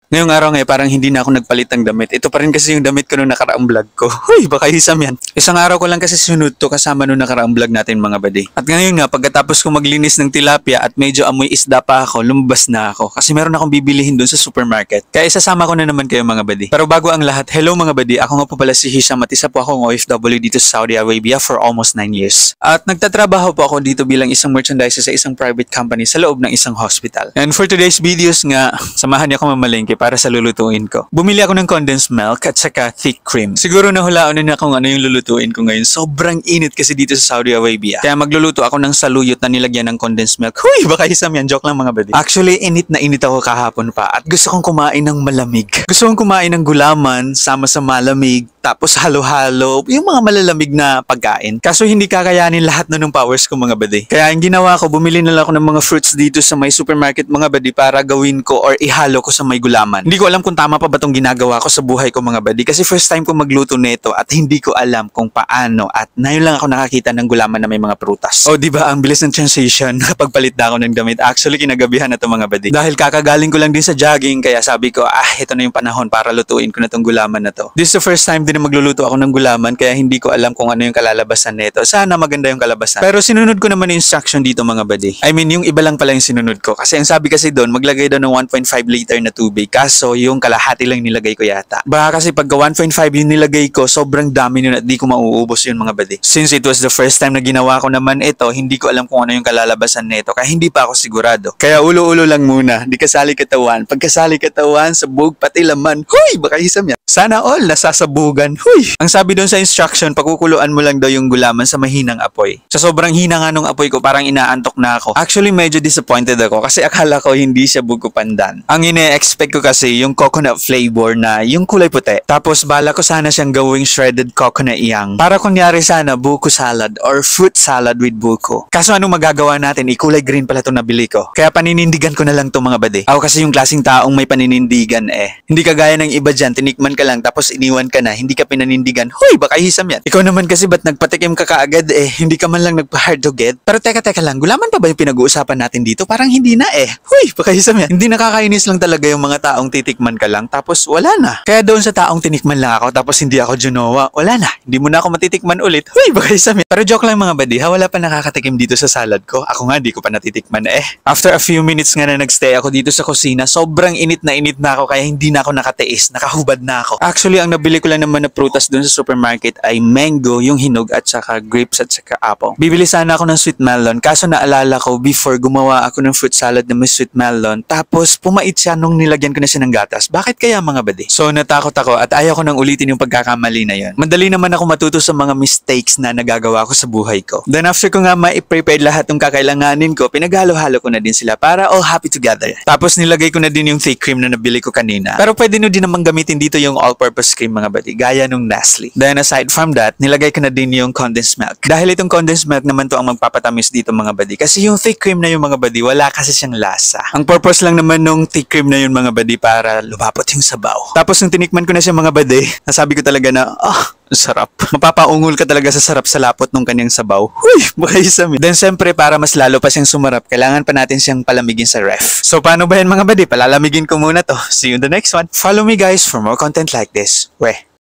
Ngayong araw ngayon, parang hindi na ako nagpalit ng damit. Ito pa rin kasi yung damit ko nung nakaraang vlog ko. Huy, baka hisam yan. Isang araw ko lang kasi sinunod to kasama nung nakaraang vlog natin mga badi. At ngayon nga, pagkatapos ko maglinis ng tilapia at medyo amoy isda pa ako, lumabas na ako. Kasi meron akong bibilihin doon sa supermarket. Kaya isasama ko na naman kayo mga badi. Pero bago ang lahat, hello mga badi. Ako nga po pala si Hisham at isa po akong OFW dito sa Saudi Arabia for almost 9 years. At nagtatrabaho po ako dito bilang isang merchandiser sa isang private company sa loob ng isang hospital. And for today's videos nga, samahan niyo ako mamalengke para sa lulutuin ko. Bumili ako ng condensed milk at saka thick cream. Siguro nahulaan na kung ano yung lulutuin ko ngayon. Sobrang init kasi dito sa Saudi Arabia. Kaya magluluto ako ng saluyot na nilagyan ng condensed milk. Huy, baka isam yan. Joke lang mga badi. Actually, init na init ako kahapon pa at gusto kong kumain ng malamig. Gusto kong kumain ng gulaman sama sa malamig tapos halo-halo, yung mga malalamig na pagkain. Kaso hindi kakayanin lahat na ng powers ko mga badi. Kaya ang ginawa ko, bumili na lang ako ng mga fruits dito sa may supermarket mga badi para gawin ko or ihalo ko sa may gulaman. Hindi ko alam kung tama pa ba itong ginagawa ko sa buhay ko mga badi kasi first time ko magluto nito at hindi ko alam kung paano at ngayon lang ako nakakita ng gulaman na may mga prutas. O di ba ang bilis ng transition nakapagpalit na ako ng damit. Actually kinagabihan na to mga badi. Dahil kakagaling ko lang din sa jogging kaya sabi ko ito na yung panahon para lutuin ko na tong gulaman na to. This is the first time din na magluluto ako ng gulaman kaya hindi ko alam kung ano yung kalalabasan nito. Sana maganda yung kalabasan. Pero sinunod ko naman yung instruction dito mga badi. I mean yung iba lang pala yung sinunod ko kasi ang sabi kasi doon maglagay daw ng 1.5 liter na tubig kaso yung kalahati lang nilagay ko yata. Baka kasi pagka 1.5 yung nilagay ko sobrang dami nun at di ko mauubos yun mga badi. Since it was the first time na ginawa ko naman ito hindi ko alam kung ano yung kalalabasan nito kaya hindi pa ako sigurado. Kaya ulo-ulo lang muna. Di kasali katawan. Pagkasali katawan sabog pati laman. Huy! Baka hisam yan. Sana all nasasabugan. Huy! Ang sabi doon sa instruction, pagkukuluan mo lang daw yung gulaman sa mahinang apoy. Sa sobrang hina nga nung apoy ko, parang inaantok na ako. Actually, medyo disappointed ako kasi akala ko hindi siya buko pandan. Ang ine-expect ko kasi yung coconut flavor na yung kulay puti. Tapos bala ko sana siyang gawing shredded coconut iyang. Para kunyari sana buko salad or fruit salad with buko. Kaso anong magagawa natin? Ikulay green pala itong nabili ko. Kaya paninindigan ko na lang to mga bade. Ako kasi yung klaseng taong may paninindigan eh. Hindi kagaya ng iba dyan, tinikman ka lang tapos iniwan ka na, hindi ka pinanindigan. Huy, baka hisam yan. Ikaw naman kasi ba't nagpatikim ka kaagad eh, hindi ka man lang nagpa-hard to get. Pero teka lang, gulaman pa ba yung pinag-uusapan natin dito? Parang hindi na eh. Huy, baka hisam yan. Hindi nakakainis lang talaga yung mga taong titikman ka lang tapos wala na. Kaya doon sa taong tinikman lang ako tapos hindi ako junowa, wala na. Hindi mo na ako matitikman ulit. Huy, baka hisam yan. Pero joke lang mga badi, wala pa nakakatikim dito sa salad ko. Ako nga, di ko pa natitikman eh. After a few minutes nga na nagstay ako dito sa kusina, sobrang init na ako kaya hindi na ako nakatiis, nakahubad na ako. Actually, ang nabili ko lang naman na prutas doon sa supermarket ay mango, yung hinog at saka grapes at saka apple. Bibili sana ako ng sweet melon kaso naalala ko before gumawa ako ng fruit salad na may sweet melon tapos pumait siya nung nilagyan ko na siya ng gatas. Bakit kaya mga badi? So natakot ako at ayaw ko nang ulitin yung pagkakamali na yun. Madali naman ako matuto sa mga mistakes na nagagawa ko sa buhay ko. Then after ko nga ma-prepare lahat ng kakailanganin ko, pinaghalo-halo ko na din sila para all happy together. Tapos nilagay ko na din yung thick cream na nabili ko kanina. Pero pwede nyo din naman gamitin dito yung all-purpose cream mga badi, gaya nung Nestle. Then aside from that, nilagay ko na din yung condensed milk. Dahil itong condensed milk naman to ang magpapatamis dito mga badi. Kasi yung thick cream na yung mga badi, wala kasi siyang lasa. Ang purpose lang naman nung thick cream na yung mga badi para lumapot yung sabaw. Tapos nung tinikman ko na siya mga badi, nasabi ko talaga na, sarap. Mapapaungol ka talaga sa sarap sa lapot ng kanyang sabaw. Huy, baka isam. Then syempre para mas lalo pa siyang sumarap, kailangan pa natin siyang palamigin sa ref. So paano ba yan mga badi? Palalamigin ko muna to. See you in the next one. Follow me guys for more content like this. Weh.